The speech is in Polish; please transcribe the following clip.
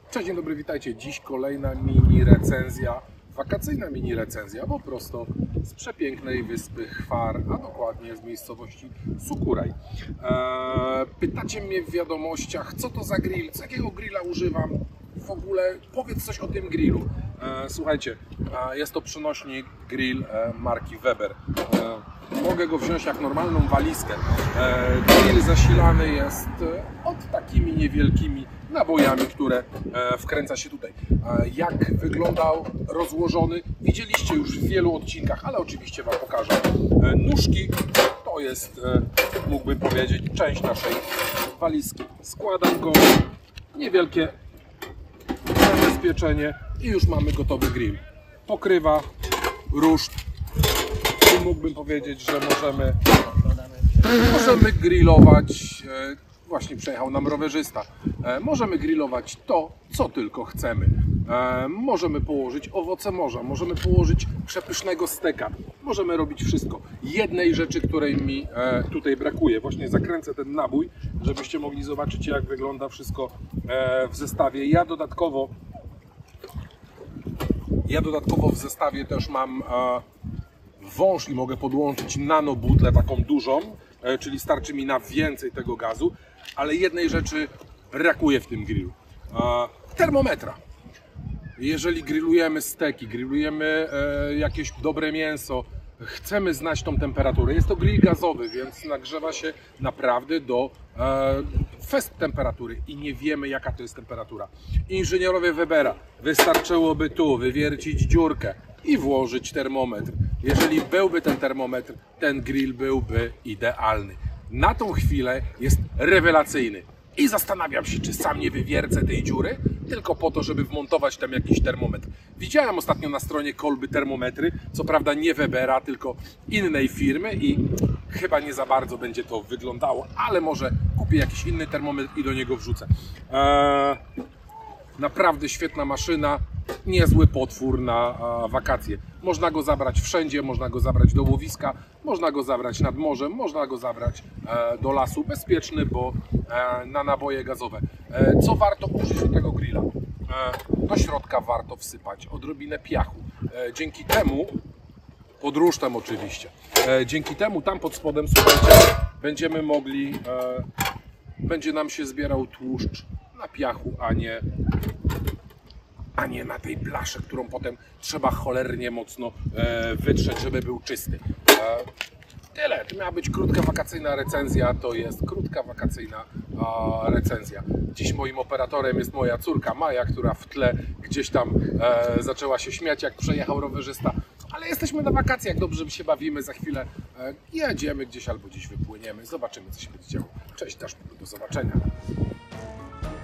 Cześć, dzień dobry, witajcie. Dziś kolejna mini recenzja, wakacyjna mini recenzja, po prostu z przepięknej wyspy Hvar, a dokładnie z miejscowości Sukuraj. Pytacie mnie w wiadomościach, co to za grill, z jakiego grilla używam, w ogóle powiedz coś o tym grillu. Słuchajcie, jest to przenośny grill marki Weber. Mogę go wziąć jak normalną walizkę. Grill zasilany jest od takimi niewielkimi nabojami, które wkręca się tutaj. Jak wyglądał rozłożony, widzieliście już w wielu odcinkach, ale oczywiście Wam pokażę. Nóżki to jest, mógłbym powiedzieć, część naszej walizki. Składam go, niewielkie zabezpieczenie i już mamy gotowy grill. Pokrywa, ruszt i mógłbym powiedzieć, że możemy grillować. Właśnie przejechał nam rowerzysta. Możemy grillować to, co tylko chcemy. Możemy położyć owoce morza, możemy położyć przepysznego steka. Możemy robić wszystko. Jednej rzeczy, której mi tutaj brakuje, właśnie zakręcę ten nabój, żebyście mogli zobaczyć, jak wygląda wszystko w zestawie. Ja dodatkowo w zestawie też mam wąż i mogę podłączyć nanobutlę taką dużą, czyli starczy mi na więcej tego gazu, ale jednej rzeczy brakuje w tym grillu. Termometra. Jeżeli grillujemy steki, grillujemy jakieś dobre mięso, chcemy znać tą temperaturę. Jest to grill gazowy, więc nagrzewa się naprawdę do fest temperatury i nie wiemy, jaka to jest temperatura. Inżynierowie Webera, wystarczyłoby tu wywiercić dziurkę i włożyć termometr. Jeżeli byłby ten termometr, ten grill byłby idealny. Na tą chwilę jest rewelacyjny i zastanawiam się, czy sam nie wywiercę tej dziury, tylko po to, żeby wmontować tam jakiś termometr. Widziałem ostatnio na stronie Kolby termometry, co prawda nie Webera, tylko innej firmy i chyba nie za bardzo będzie to wyglądało, ale może kupię jakiś inny termometr i do niego wrzucę. Naprawdę świetna maszyna, niezły potwór na wakacje. Można go zabrać wszędzie, można go zabrać do łowiska, można go zabrać nad morzem, można go zabrać do lasu. Bezpieczny, bo na naboje gazowe. Co warto użyć do tego grilla? Do środka warto wsypać odrobinę piachu. Dzięki temu, pod rusztem oczywiście, dzięki temu tam pod spodem, słuchajcie, będziemy mogli, będzie nam się zbierał tłuszcz na piachu, a nie na tej blasze, którą potem trzeba cholernie mocno wytrzeć, żeby był czysty. Tyle. To miała być krótka wakacyjna recenzja, to jest krótka wakacyjna recenzja. Dziś moim operatorem jest moja córka Maja, która w tle gdzieś tam zaczęła się śmiać, jak przejechał rowerzysta. Ale jesteśmy na wakacjach, dobrze się bawimy, za chwilę jedziemy gdzieś albo gdzieś wypłyniemy. Zobaczymy, co się będzie działo. Cześć, Daszku, do zobaczenia.